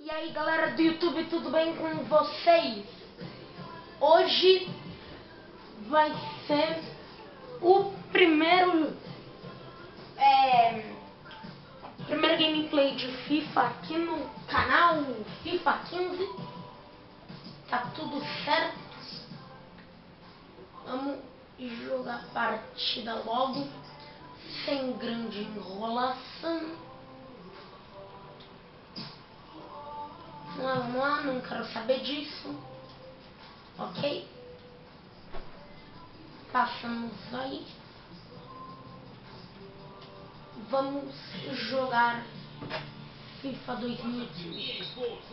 E aí galera do YouTube, tudo bem com vocês? Hoje vai ser o primeiro gameplay de FIFA aqui no canal FIFA 15. Tá tudo certo? Vamos jogar a partida logo, sem grande enrolação. Vamos lá, não quero saber disso. Ok? Passamos aí. Vamos jogar FIFA 2015.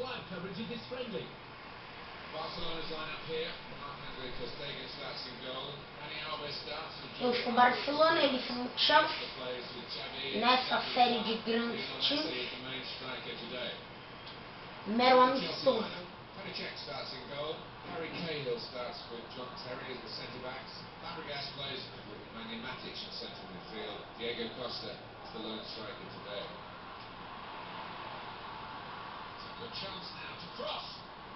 Eu sou Barcelona, eles são Chelsea. Nessa série de grandes times. Mero amistoso. Check starts in goal. Harry Cahill starts with John Terry as the centre-backs. Fabregas plays with Nemanja Matic in central midfield. Diego Costa is the lone striker today. It's a good chance now to cross.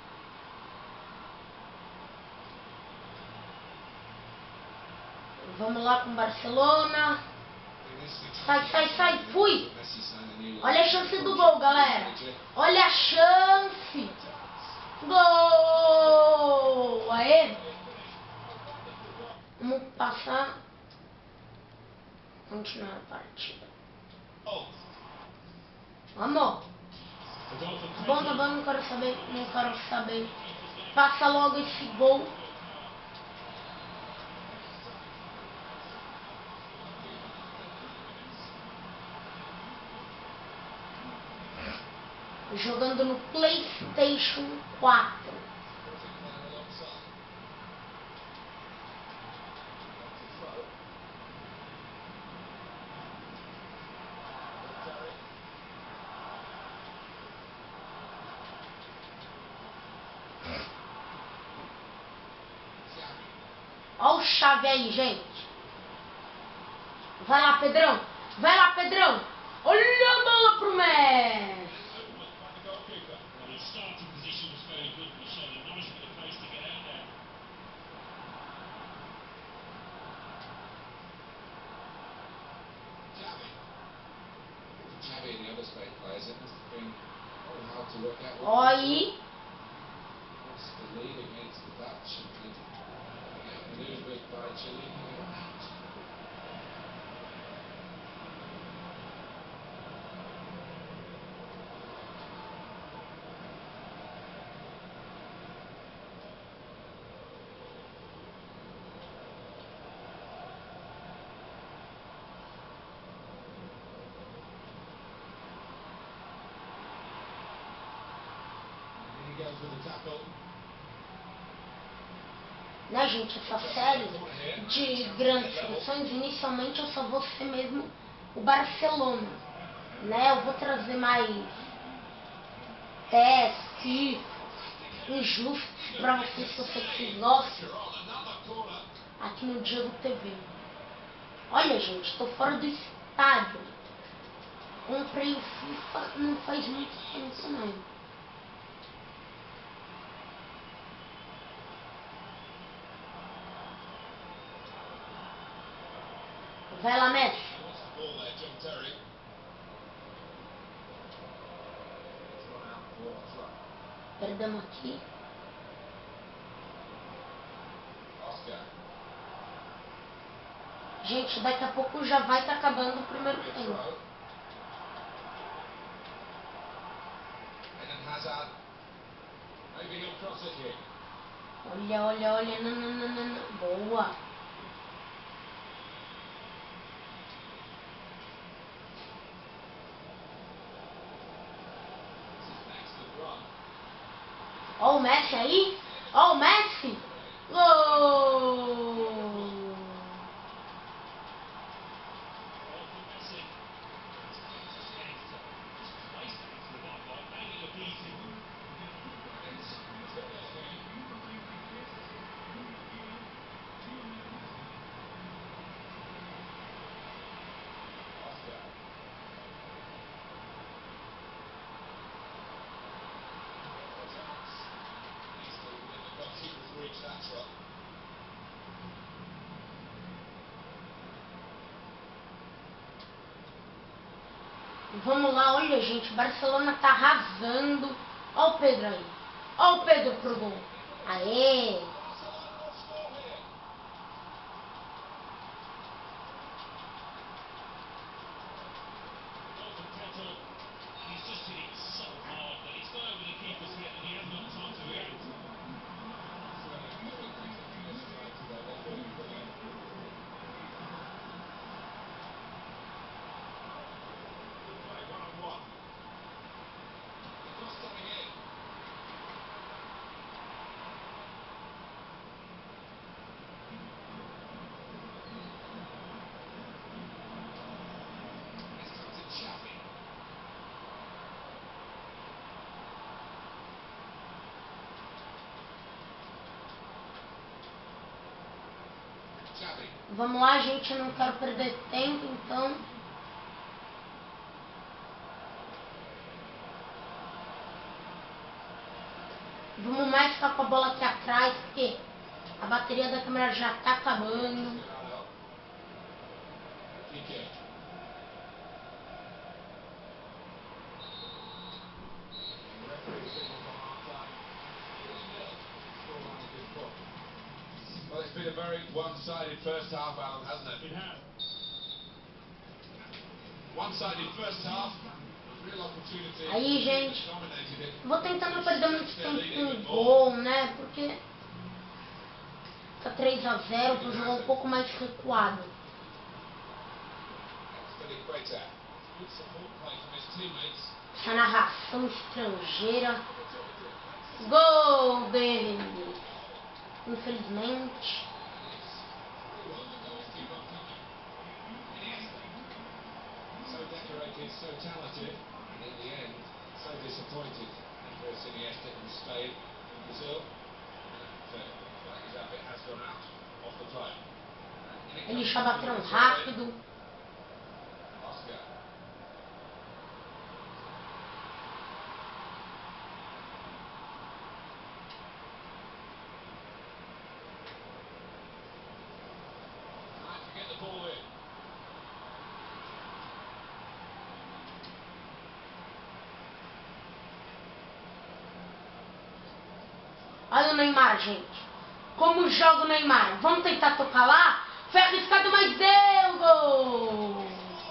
Vamos lá com Barcelona. Sai, fui! Olha a chance do gol, galera. Olha a chance. Gol! Aê! Vamos passar. Continuar a partida. Vamos! Tá bom, não quero saber. Passa logo esse gol. Jogando no PlayStation 4. Olha o Xavi aí, gente. Vai lá, Pedrão. Olha a bola pro Messi. Olha aí. Né, gente, essa série de grandes seleções, inicialmente eu só vou ser mesmo o Barcelona, né? Eu vou trazer mais testes injustos pra vocês, se vocês gostam, aqui no Diego TV. Olha, gente, tô fora do estádio. Comprei o FIFA não faz muito tempo, não. Vai lá, Messi. Perdemos aqui. Gente, daqui a pouco já vai estar acabando o primeiro tempo. Olha. Não. Boa. Ó o Messi aí. Ó o Messi. Gol. Vamos lá, olha gente, o Barcelona tá arrasando. Olha o Pedro aí. Olha o Pedro pro gol. Aê! Vamos lá, gente, eu não quero perder tempo, então. Vamos mais ficar com a bola aqui atrás, porque a bateria da câmera já tá acabando. Well, it's been a very one-sided first half, Alan, hasn't it? It has. One-sided first half. Real opportunity. Aí, gente, vou tentar não perder muito tempo com gol, né? Porque fica 3-0, vou jogar um pouco mais recuado. Essa narração estrangeira. Gol dele. Infelizmente. So decorated, so talented, and in the end, so disappointed. Andres Iniesta in Spain, in Brazil, and like his habit has gone out off the play. Eles já bateram rápido. Oscar. Time to get the ball in. Olha o Neymar, gente. Como joga o Neymar. Vamos tentar tocar lá? Foi arriscado, mas deu gol!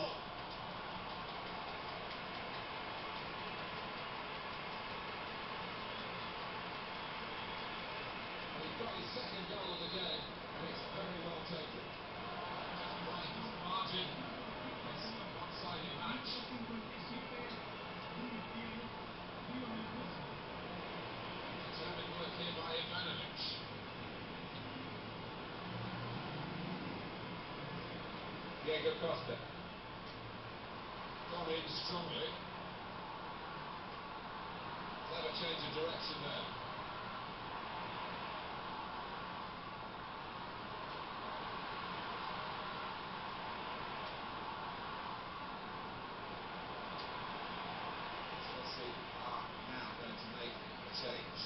He's got his second goal of the game, and it's very well taken. Just by his margin, it's a one-sided match. Determined work here by Ivanovic. Diego Costa. Gone in strongly. Clever change of direction there. Chelsea are now going to make a change.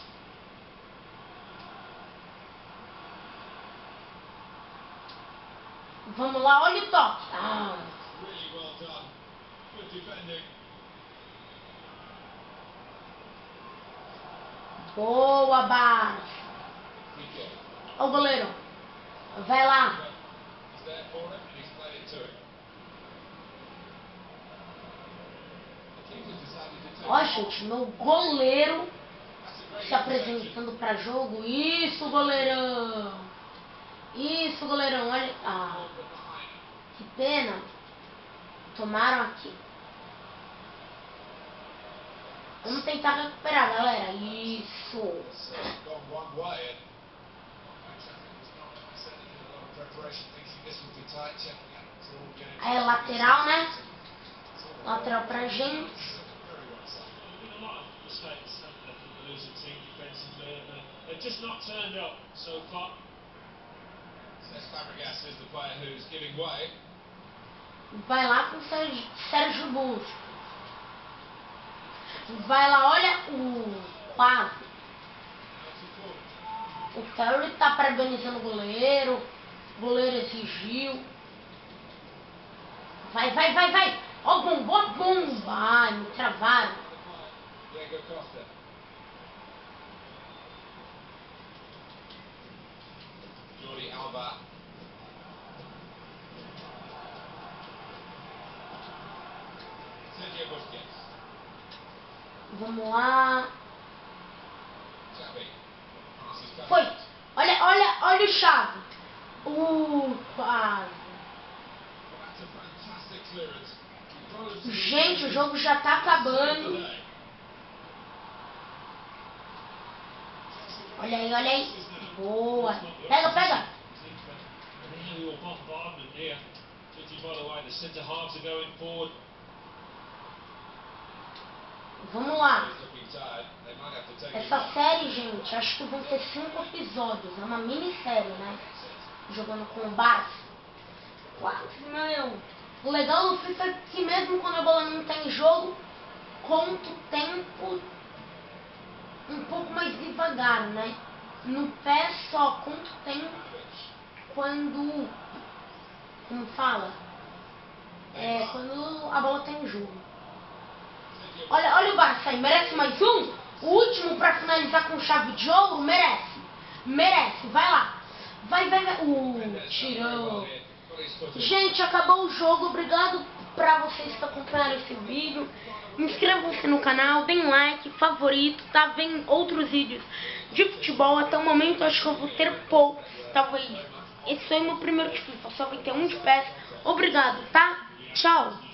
Vamos lá, olha o toque. Ah. Really well done. Good defending. Boa, Barça. Piqué. Ó o goleiro. Vai lá. He's there for it and he's played it to him. The keeper's decided to take Ó, it. gente, meu goleiro That's a great se interception. apresentando para jogo. Isso, goleirão. Isso, goleirão. Olha. Ah, Number 9. que pena. Tomaram aqui. Vamos tentar recuperar, galera. Isso. Gone one way and Chapman was not necessarily doing a lot of preparation, thinking this would be tight, checking out for all games. Aí é lateral, né? Lateral pra gente. Very well signed. Been a lot of mistakes from the losing team defensively, and they've just not turned up so far. Says Fabregas is the player who's giving way. Vai lá com o Sérgio Busquets. Vai lá, olha o quase. O Terry tá parabenizando o goleiro. O goleiro exigiu. Vai, vai, vai, vai. Ó, bomba, ó, bomba. Ai, me travaram. Diego Costa. Jordi Alba. Sergio Busquets. Vamos lá. Xavi. This is Foi. Olha o chave. Quase. That's a fantastic clearance. He throws Gente, o jogo já tá acabando. Olha aí. Boa. Pega. Really bombardment here. Judging by the way the centre halves are going forward. Vamos lá. He's looking tired. They might have to take him Essa off. série, gente, acho que vão ser 5 episódios. É uma minissérie, né? Jogando com o Barça. Meu. O legal do FIFA é que mesmo quando a bola não tem jogo, conta o tempo um pouco mais devagar, né? No pé só conta o tempo quando... Como fala? Quando a bola tem jogo. Olha o Barça aí, merece mais um? O último pra finalizar com chave de ouro? Merece, vai lá. Vai. Tirou. Gente, acabou o jogo. Obrigado pra vocês que acompanharam esse vídeo. Inscrevam-se no canal, deem like, favorito, tá? Vem outros vídeos de futebol. Até o momento acho que eu vou ter poucos, talvez. Esse foi o meu primeiro de FIFA, só vai ter um de PES. Obrigado, tá? Tchau.